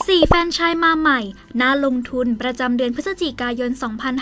4 แฟรนไชส์มาใหม่น่าลงทุนประจำเดือนพฤศจิกายน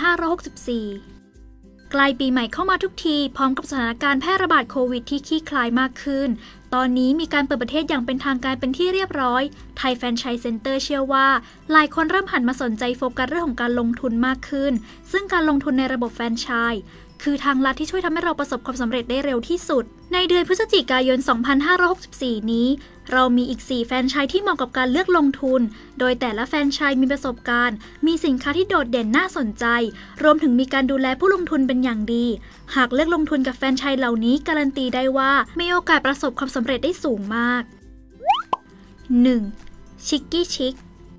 2564 ใกล้ปีใหม่เข้ามาทุกทีพร้อมกับสถานการณ์แพร่ระบาดโควิดที่คลี่คลายมากขึ้นตอนนี้มีการเปิดประเทศอย่างเป็นทางการเป็นที่เรียบร้อยไทยแฟรนไชส์เซ็นเตอร์เชื่อว่าหลายคนเริ่มหันมาสนใจโฟกัสเรื่องของการลงทุนมากขึ้นซึ่งการลงทุนในระบบแฟรนไชส์คือทางลัดที่ช่วยทำให้เราประสบความสำเร็จได้เร็วที่สุดในเดือนพฤศจิกายน 2564 นี้เรามีอีก 4 แฟรนไชส์ที่เหมาะกับการเลือกลงทุนโดยแต่ละแฟรนไชส์มีประสบการณ์มีสินค้าที่โดดเด่นน่าสนใจรวมถึงมีการดูแลผู้ลงทุนเป็นอย่างดีหากเลือกลงทุนกับแฟรนไชส์เหล่านี้การันตีได้ว่ามีโอกาสประสบความสำเร็จได้สูงมาก 1. ชิคกี้ชิค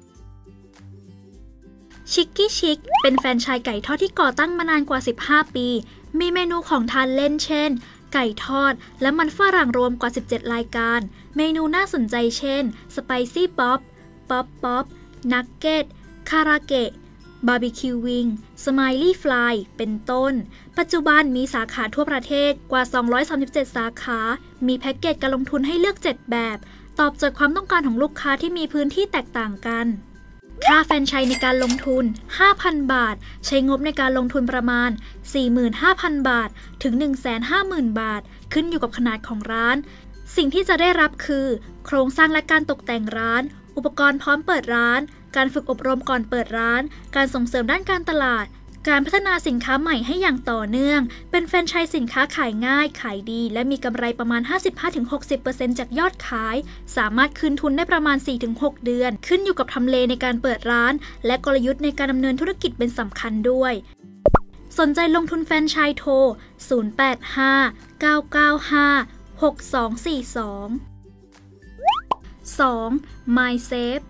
ชิคกี้ชิคเป็นแฟรนไชส์ไก่ทอดที่ก่อตั้งมานานกว่า 15 ปีมีเมนูของทานเล่นเช่นไก่ทอดและมันฝรั่งรวมกว่า 17 รายการเมนูน่าสนใจเช่นสไปซี่ป๊อปนักเก็ตคาราเกะบาร์บีคิววิงสไมลี่ฟลายเป็นต้นปัจจุบันมีสาขาทั่วประเทศกว่า 237 สาขามีแพ็กเกจการลงทุนให้เลือก 7 แบบตอบโจทย์ความต้องการของลูกค้าที่มีพื้นที่แตกต่างกันค่าแฟรนไชส์ในการลงทุน 5,000 บาทใช้งบในการลงทุนประมาณ 45,000 บาทถึง 150,000 บาทขึ้นอยู่กับขนาดของร้านสิ่งที่จะได้รับคือโครงสร้างและการตกแต่งร้านอุปกรณ์พร้อมเปิดร้านการฝึกอบรมก่อนเปิดร้านการส่งเสริมด้านการตลาดการพัฒนาสินค้าใหม่ให้อย่างต่อเนื่องเป็นแฟรนไชส์สินค้าขายง่ายขายดีและมีกำไรประมาณ 55-60% จากยอดขายสามารถคืนทุนได้ประมาณ 4-6 เดือนขึ้นอยู่กับทำเลในการเปิดร้านและกลยุทธ์ในการดำเนินธุรกิจเป็นสำคัญด้วยสนใจลงทุนแฟรนไชส์โทร 085-995-6242 2. MySafe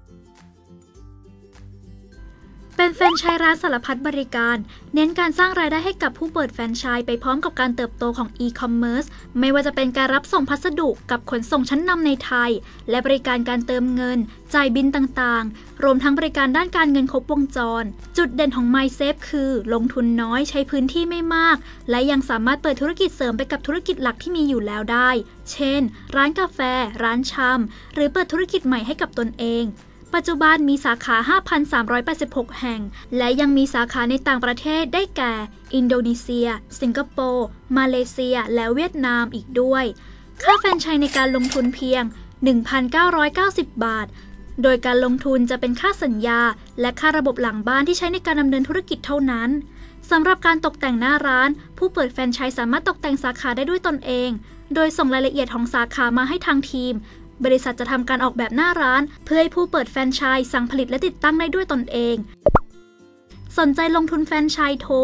เป็นแฟรนไชส์ร้านสารพัดบริการเน้นการสร้างรายได้ให้กับผู้เปิดแฟรนไชส์ไปพร้อมกับการเติบโตของอีคอมเมิร์ซไม่ว่าจะเป็นการรับส่งพัสดุกับขนส่งชั้นนำในไทยและบริการการเติมเงินจ่ายบินต่างๆรวมทั้งบริการด้านการเงินครบวงจรจุดเด่นของ MySafe คือลงทุนน้อยใช้พื้นที่ไม่มากและยังสามารถเปิดธุรกิจเสริมไปกับธุรกิจหลักที่มีอยู่แล้วได้เช่นร้านกาแฟร้านชำหรือเปิดธุรกิจใหม่ให้กับตนเองปัจจุบันมีสาขา 5,386 แห่งและยังมีสาขาในต่างประเทศได้แก่อินโดนีเซียสิงคโปร์มาเลเซียและเวียดนามอีกด้วยค่าแฟรนไชส์ในการลงทุนเพียง 1,990 บาทโดยการลงทุนจะเป็นค่าสัญญาและค่าระบบหลังบ้านที่ใช้ในการดำเนินธุรกิจเท่านั้นสำหรับการตกแต่งหน้าร้านผู้เปิดแฟรนไชส์สามารถตกแต่งสาขาได้ด้วยตนเองโดยส่งรายละเอียดของสาขามาให้ทางทีมบริษัทจะทำการออกแบบหน้าร้านเพื่อให้ผู้เปิดแฟรนไชส์สั่งผลิตและติดตั้งได้ด้วยตนเองสนใจลงทุนแฟรนไชส์โทร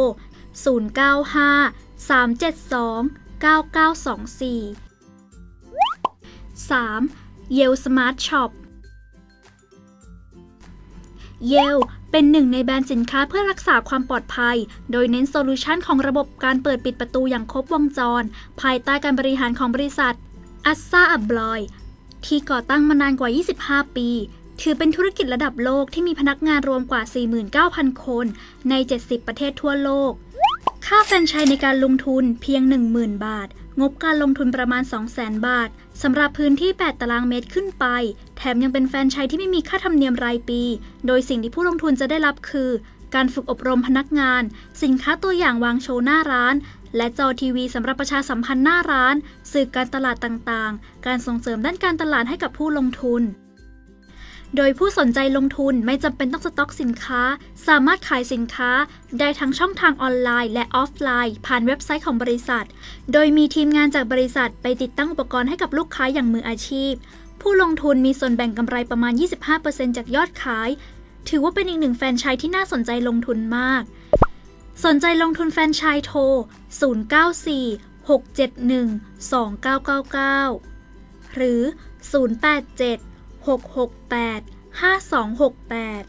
095-372-9924 3. Yale Smart Shop Yale เป็นหนึ่งในแบรนด์สินค้าเพื่อรักษาความปลอดภัยโดยเน้นโซลูชันของระบบการเปิดปิดประตูอย่างครบวงจรภายใต้การบริหารของบริษัท ASSA ABLOYที่ก่อตั้งมานานกว่า 25 ปีถือเป็นธุรกิจระดับโลกที่มีพนักงานรวมกว่า 49,000 คนใน 70 ประเทศทั่วโลกค่าแฟรนไชส์ในการลงทุนเพียง 10,000 บาทงบการลงทุนประมาณ 200,000 บาทสำหรับพื้นที่ 8 ตารางเมตรขึ้นไปแถมยังเป็นแฟรนไชส์ที่ไม่มีค่าธรรมเนียมรายปีโดยสิ่งที่ผู้ลงทุนจะได้รับคือการฝึกอบรมพนักงานสินค้าตัวอย่างวางโชว์หน้าร้านและจอทีวีสำหรับประชาสัมพันธ์หน้าร้านสื่อการตลาดต่างๆการส่งเสริมด้านการตลาดให้กับผู้ลงทุนโดยผู้สนใจลงทุนไม่จำเป็นต้องสต็อกสินค้าสามารถขายสินค้าได้ทั้งช่องทางออนไลน์และออฟไลน์ผ่านเว็บไซต์ของบริษัทโดยมีทีมงานจากบริษัทไปติดตั้งอุปกรณ์ให้กับลูกค้าอย่างมืออาชีพผู้ลงทุนมีส่วนแบ่งกำไรประมาณ 25% จากยอดขายถือว่าเป็นอีกหนึ่งแฟรนไชส์ที่น่าสนใจลงทุนมากสนใจลงทุนแฟรนไชส์โทร 094-671-2999 หรือ 087-668-5268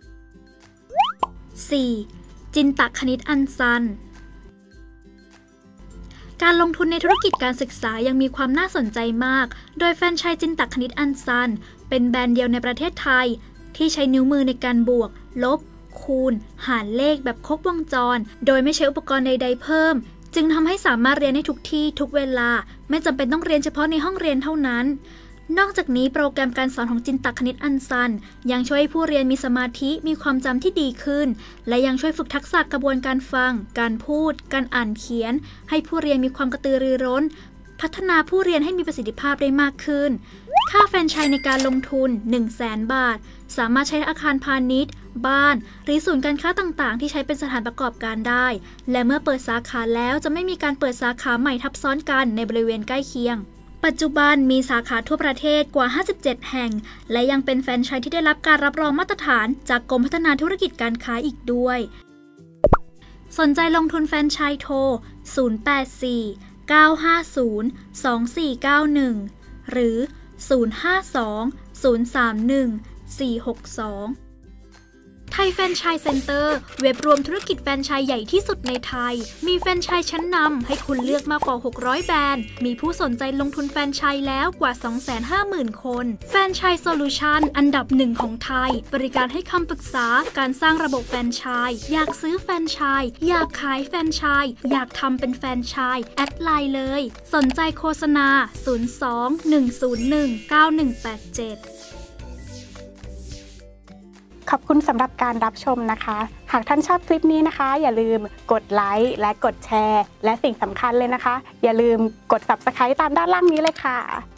4. จินตคณิตอันซันการลงทุนในธุรกิจการศึกษายังมีความน่าสนใจมากโดยแฟรนไชส์จินตคณิตอันซันเป็นแบรนด์เดียวในประเทศไทยที่ใช้นิ้วมือในการบวกลบคูณหารเลขแบบครบวงจรโดยไม่ใช้อุปกรณ์ใดๆเพิ่มจึงทำให้สามารถเรียนได้ทุกที่ทุกเวลาไม่จำเป็นต้องเรียนเฉพาะในห้องเรียนเท่านั้นนอกจากนี้โปรแกรมการสอนของจินตคณิตอันซันยังช่วยให้ผู้เรียนมีสมาธิมีความจำที่ดีขึ้นและยังช่วยฝึกทักษะกระบวนการฟังการพูดการอ่านเขียนให้ผู้เรียนมีความกระตือรือร้นพัฒนาผู้เรียนให้มีประสิทธิภาพได้มากขึ้นค่าแฟรนไชส์ในการลงทุน 100,000 บาทสามารถใช้อาคารพาณิชย์บ้านหรือศูนย์การค้าต่างๆที่ใช้เป็นสถานประกอบการได้และเมื่อเปิดสาขาแล้วจะไม่มีการเปิดสาขาใหม่ทับซ้อนกันในบริเวณใกล้เคียงปัจจุบันมีสาขาทั่วประเทศกว่า57แห่งและยังเป็นแฟรนไชส์ที่ได้รับการรับรองมาตรฐานจากกรมพัฒนาธุรกิจการค้าอีกด้วยสนใจลงทุนแฟรนไชส์โทร 084-950-2491 หรือ 052-031-462ไทยแฟรนไชส์เซ็นเตอร์เว็บรวมธุรกิจแฟรนไชส์ใหญ่ที่สุดในไทยมีแฟรนไชส์ชั้นนำให้คุณเลือกมากกว่า600แบรนด์มีผู้สนใจลงทุนแฟรนไชส์แล้วกว่า 250,000 คนแฟรนไชส์โซลูชันอันดับ1ของไทยบริการให้คำปรึกษาการสร้างระบบแฟรนไชส์อยากซื้อแฟรนไชส์อยากขายแฟรนไชส์อยากทำเป็นแฟรนไชส์แอดไลน์เลยสนใจโฆษณา 02-101-9187 ขอบคุณสำหรับการรับชมนะคะ หากท่านชอบคลิปนี้นะคะ อย่าลืมกดไลค์และกดแชร์และสิ่งสำคัญเลยนะคะอย่าลืมกด Subscribe ตามด้านล่างนี้เลยค่ะ